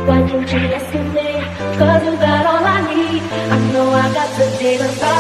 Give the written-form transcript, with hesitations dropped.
Why can't you listen me? Cause you got all I need. I know I got the data.